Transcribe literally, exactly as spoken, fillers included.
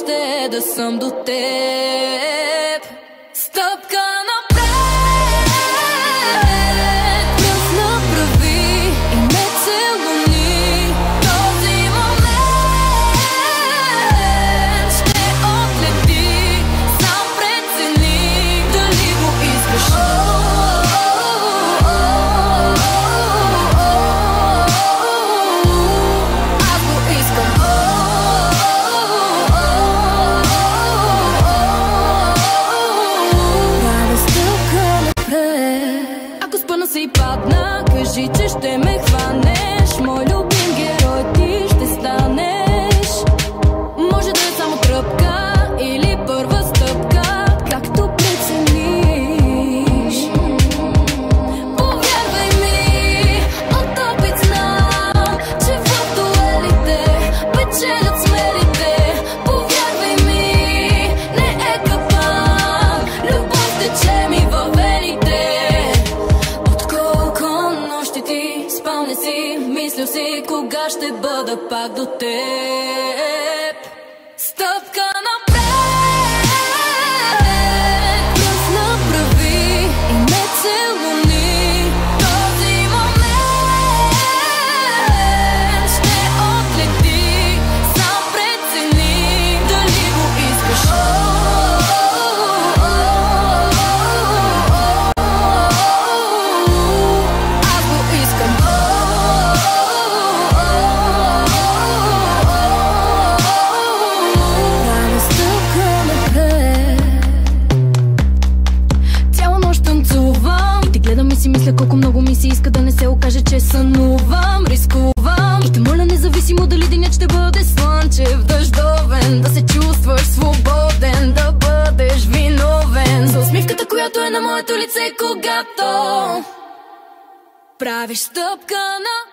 ще е да съм до теб. Стъпка напред, пръст направи и ме целуни. Този момент ще отлети, сам прецени дали го искаш. Аз го искам. Ако спъна се и падна, кажи, че ще ме хванеш. Мой любим герой ти ще станеш. Може да е само тръпка или първа стъпка, както прецениш. Повярвай ми, от опит знам, че в дуелите печелят смелите. Повярвай ми, не е капан, любов тече ми във вените. Спал не си, мислил си кога ще бъда пак до теб. Стъпка напред, пръст направи и ме целуни. Този момент ще отлети, сам прецени дали го искаш. Аз го искам. Си мисля колко много ми се иска да не се окаже, че сънувам, рискувам. И те моля, независимо дали денят ще бъде слънчев, дъждовен, да се чувстваш свободен, да бъдеш виновен за усмивката, която е на моето лице, когато правиш стъпка на